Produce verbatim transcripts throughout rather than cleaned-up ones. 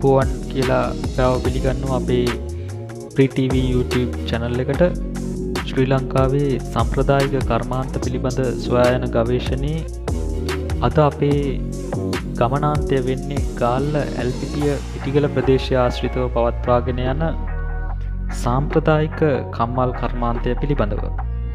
අයිබෝවන් කියලා බව පිළිගන්නවා අපේ ප්‍රී ටීවී YouTube channel එකට. ශ්‍රී ලංකාවේ සම්ප්‍රදායික කර්මාන්ත පිළිබඳ සොයා යන ගවේෂණයේ අද අපේ ගමනාන්තය වෙන්නේ ගාල්ල ඇල්පිටිය පිටිගල ප්‍රදේශය ආශ්‍රිතව පවත්වාගෙන යන සාම්ප්‍රදායික කම්මල් කර්මාන්තය පිළිබඳව.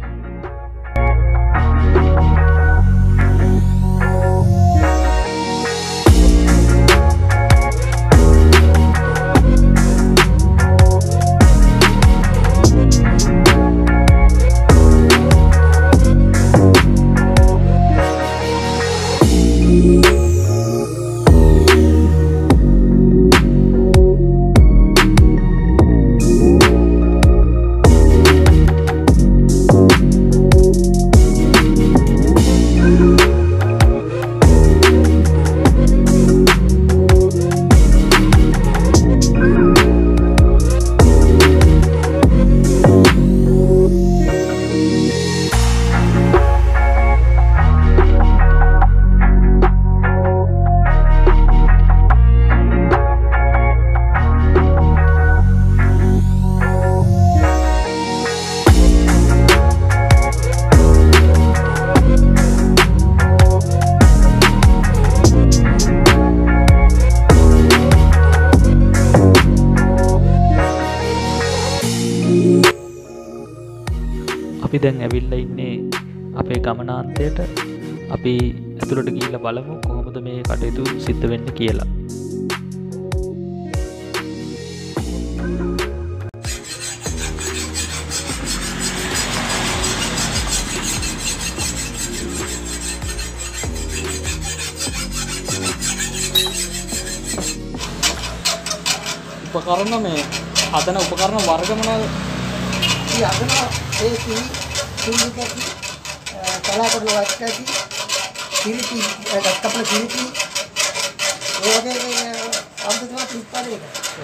අපි දැන් ඇවිල්ලා ඉන්නේ අපේ ගමනාන්තයට. අපි ඇතුළට ගිහිල්ලා බලමු කොහොමද මේ කටයුතු සිද්ධ වෙන්නේ කියලා. උපකරණ මේ හදන උපකරණ වර්ග මොනවද? හදන ඒ කිරි කුඩු කැටි කලාකරන වත් කැටි කිරිටි කප්පල කිරිටි ඒ වගේ අන්තිමට උත්පාදනය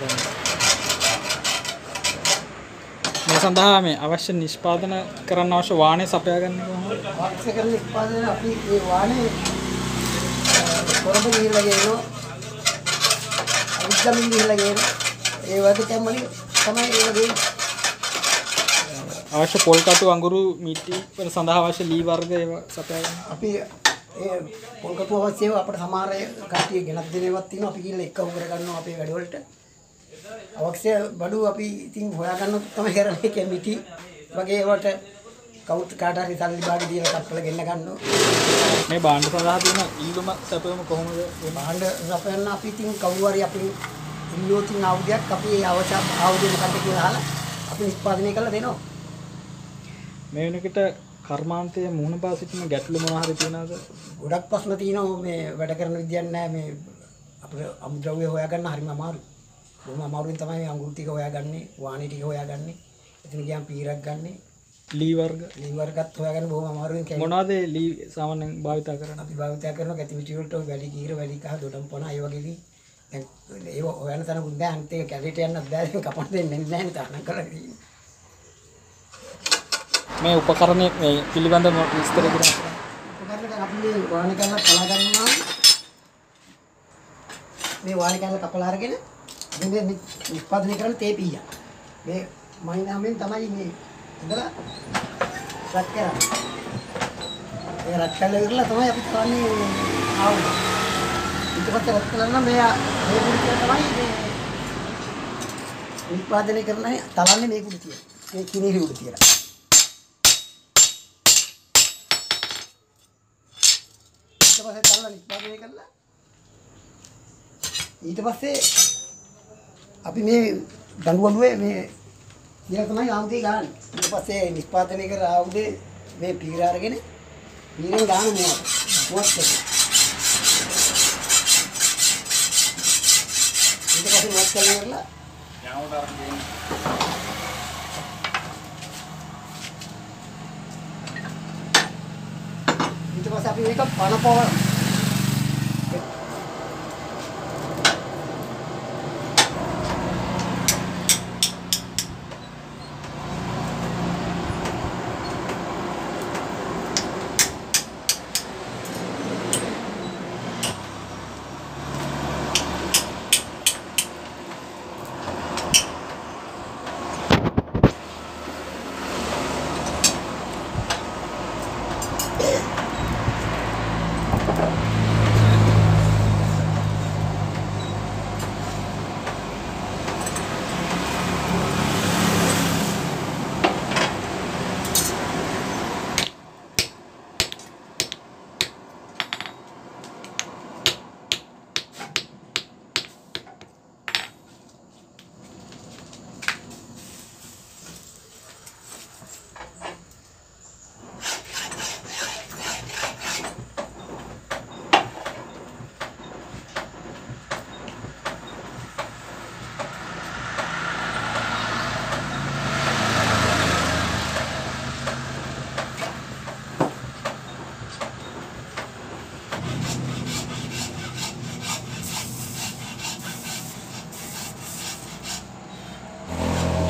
මේ සඳහා මේ අවශ්‍ය නිෂ්පාදන කරන්න අවශ්‍ය වාහනේ සපයා ගන්න කොහොමද? අවශ්‍ය කරන නිෂ්පාදනය අපි මේ වාහනේ කොරඹ ගිහිල්ලා ගේනවා අවිද්දමින් ගිහිල්ලා ගේනවා ඒ වගේ තැන් වලින් තමයි ඒක දෙන්නේ. අවශ්‍ය පොල් කටු අඟුරු මිටි වල සඳහා අවශ්‍ය ලී වර්ග ඒවා සපයා ගන්න. අපි ඒ පොල් කටු අවශ්‍ය ඒවා අපිට සමහර කට්ටිය ගෙනත් දෙන ඒවාත් තියෙනවා. අපි ගිහලා එක්කම කර ගන්නවා අපේ වැඩවලට. අවශ්‍ය බඩු අපි ඉතින් හොයා ගන්නත් තමයි කරන්නේ. ඒ මිටි වගේ ඒවට කවුත් කාට හරි සල්ලි භාගෙ දීලා කප්පල ගෙන්න ගන්නවා. මේ භාණ්ඩ සඳහා තියෙන ඊළුම සැපයම කොහොමද? මේ භාණ්ඩ සපයන්න අපි ඉතින් කවුරු හරි අපි ඉල්ලුවොතින් ආයුධයක් අපි ඒ අවශ්‍ය ආයුධය මොකක්ද කියලා අහලා අපි නිෂ්පාදනය කරලා දෙනවා. මේ වෙනකොට කර්මාන්තයේ මුහුණ පා සිටින ගැටලු මොනවා හරි තියෙනවද? ගොඩක් ප්‍රශ්න තියෙනවා. මේ වැඩ කරන විදියක් නැහැ. මේ අපේ අමුද්‍රව්‍ය හොයාගන්න හරිම අමාරුයි. බොහොම අමාරුවෙන් තමයි මේ අඟුරු ටික හොයාගන්නේ, වාණි ටික හොයාගන්නේ. එතන ගියාම පීරක් ගන්නෙ. ලී වර්ග ලී වර්ගත් හොයාගන්න බොහොම අමාරුවෙන් කැමති. මොනවද ලී සාමාන්‍යයෙන් භාවිත කරන්නේ? අපි භාවිත කරන කැටි මිටි වලට වැඩි කීර වැඩි කහ දොඩම් පොන අය වගේ දී. දැන් ඒව හොයන්න තන බුද්දා අන්ත එක කැලේට යන්නත් බෑ. කපන්න දෙන්නේ නැහැ නේ තානම් කරලා තියෙන්නේ. මේ උපකරණයේ මේ පිළිබඳ විස්තර කරන්න. උපකරණයට අපි මේ වාණි කැල්ල කලා ගන්නවා. මේ වාණි කැල්ල කපලා අරගෙන මේ නිෂ්පාදනය කරන තේ පීයක්. මේ මයිනාමෙන් තමයි මේ ඉඳලා රත් කරන්නේ. ඒ රත් කැල්ල ඉවරලා තමයි අපි කරන්නේ ආවුල. ඊට පස්සේ රත් කරනවා මේ මේ කුඩිය තමයි මේ නිෂ්පාදනය කරන්නේ තලන්නේ මේ කුඩිය. මේ කිනිරි උඩ තියලා. ඊට පස්සේ තල්ලා නිෂ්පාදනය කරලා ඊට පස්සේ අපි මේ දඬුවලුවේ මේ ඉතින් තමයි ආමුදේ ගන්න. ඊට පස්සේ නිෂ්පාදනය කර ආමුදේ මේ පීර අරගෙන පීරෙන් ගන්න මොනවද? මොකක්ද? ඊට පස්සේ මොකක්ද කරලා යාමුට අරන් දෙන්න. ඊට පස්සේ අපි මේක පනපව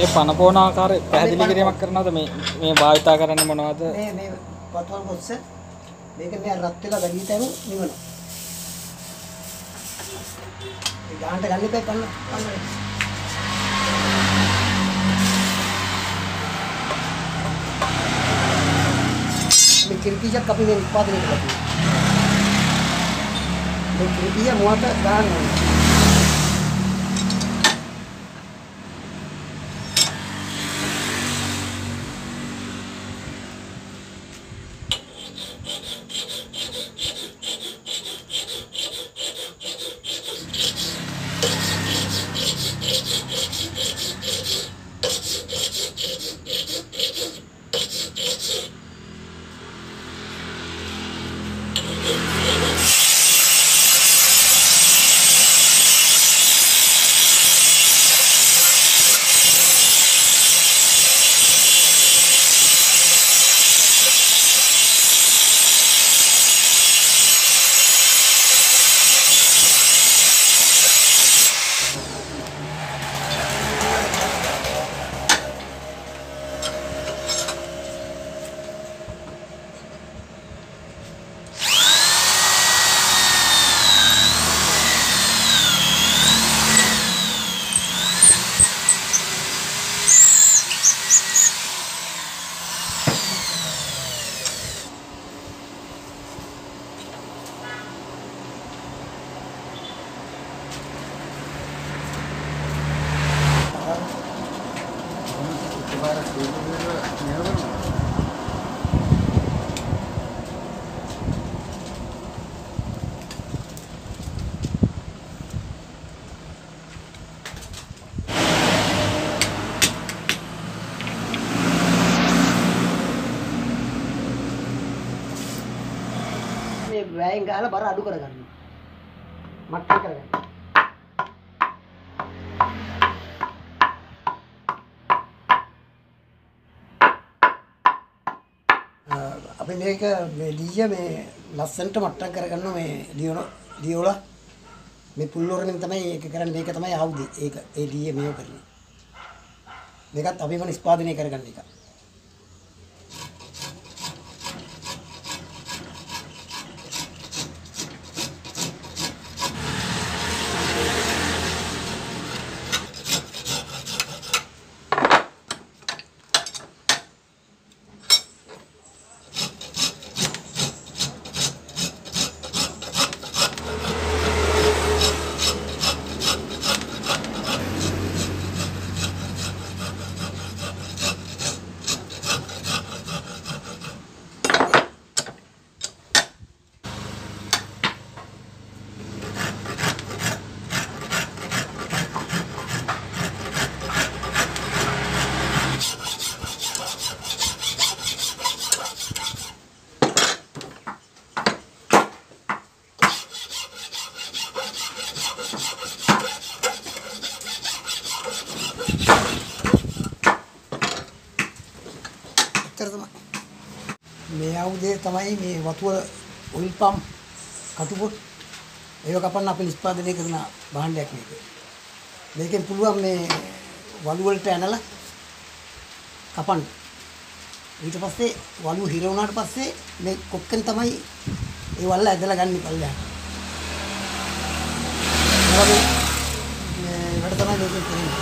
ඒ පන පොන ආකාරය පැහැදිලි කිරීමක් කරනවද මේ මේ භාවිතා කරන්නේ මොනවද? මේ මේ වතුල් කොස්ස මේක මේ රත් වෙලා වැඩි තැන නිවනවා. ඒ ගානට ගන්න එපා පන්න පන්න. මේ කිරිපියක් අපි මේ උත්පාදනය කරලා තියෙනවා. මේ කිරිපිය මොකට ගන්න ඕනේ? වැයෙන් ගහලා බර අඩු කරගන්න. මට්ටම් කරගන්න. අපි මේක මේ ඩීය මේ ලස්සනට මට්ටම් කරගන්න මේ ඩියෝල ඩියෝල මේ පුල්ලෝරෙන් තමයි ඒක කරන්නේ. මේක තමයි ආවුදේ. ඒක ඒ ඩීය මේව කරන්නේ. මේකත් අපිම නිෂ්පාදනය කරගන්න එක. මේ ආයුධය තමයි මේ වතුර ඔයිල් පම්ප් කටුපොත් ඒක කපන්න අපි නිෂ්පාදනය කරන භාණ්ඩයක් මේක. මේකෙන් පුළුවන් මේ වලු වලට ඇනලා කපන්න. ඊට පස්සේ වලු හිර වුණාට පස්සේ මේ කොක්කෙන් තමයි ඒ වල්ල ඇදලා ගන්න පල්ලෙහාට. මේ වැඩ තමයි මේක කරන්නේ.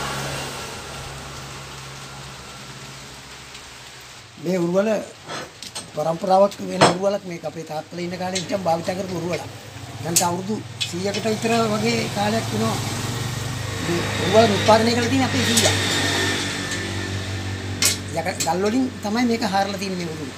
මේ උරුවල පරම්පරාවක් වෙන උරුවලක් මේක අපේ තාත්තලා ඉන්න කාලේ ඉච්චම් භාවිත කරපු උරුවලක්. දැන් අවුරුදු සීයකට විතර වගේ කාලයක් වෙනවා. මේ උරුවල උත්පාදනය කරලා තියෙන අපේ සීයා. යක ගල් වලින් තමයි මේක හාරලා තියෙන්නේ මේ උරුවල.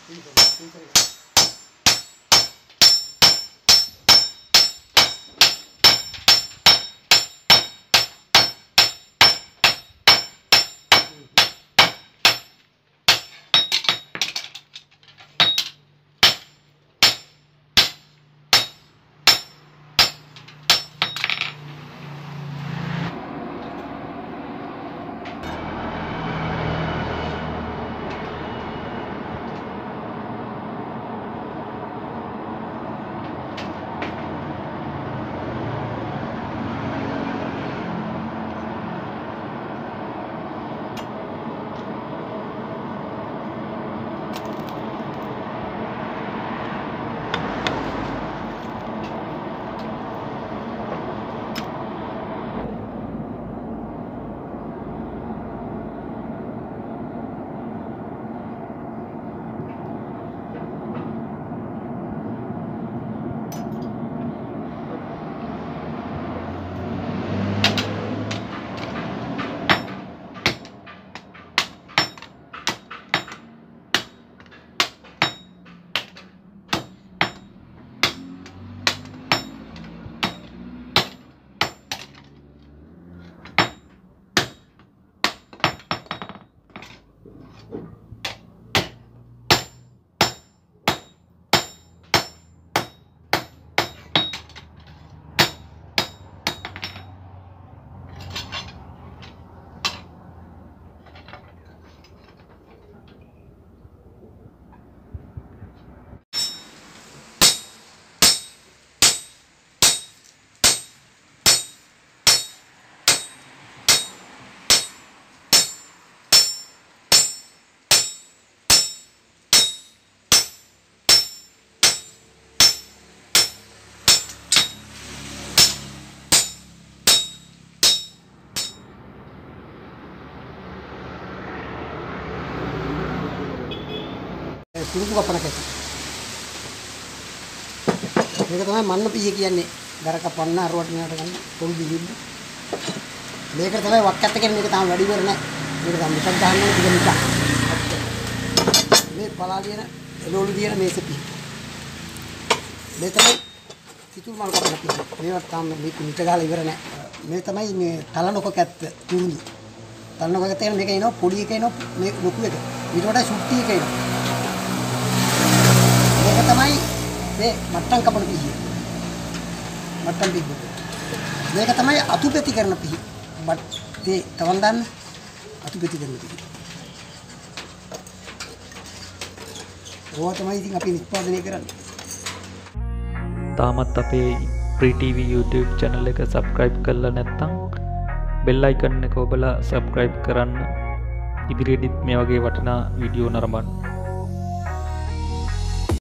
කුරුපු කපන කැට. මේක තමයි මන්න පීය කියන්නේ. දර කපන්න අරවට මෙයාට ගන්න පොල් දිවින්න. මේකට තමයි වක් ඇත්ත කියන්නේ මේක තාම වැඩි ඉවර නැහැ. මේක තමයි මිසක් ගන්න ඕනේ ටික මිසක්. මේ පලාලියන එළවලු දියන මේසෙ පීය. මේ තමයි සිතුල් මල් කපන පීය. මේවත් තාම මේක මිට ගාලා ඉවර නැහැ. මේ තමයි මේ තලනොක කැත්ත තුරුඳු. තලනොක කැත්ත කියන මේක එනවා පොඩි එක එනවා මේ ලොකු එක. ඊට වඩා සුට්ටි එක එනවා. මේක තමයි මේ මට්ටම් කපන පීය. මට්ටම් පීය. මේක තමයි අතුපෙති කරන පීය. බට් තේ තවන් දාන්න අතුපෙති කරන පීය. ඕවා තමයි ඉතින් අපි නිෂ්පාදනය කරන්නේ. තාමත් අපේ Free T V YouTube channel එක subscribe කරලා නැත්නම් bell icon එක ඔබලා subscribe කරන්න. ඉදිරියේදීත් මේ වගේ වටිනා වීඩියෝ නරඹන්න.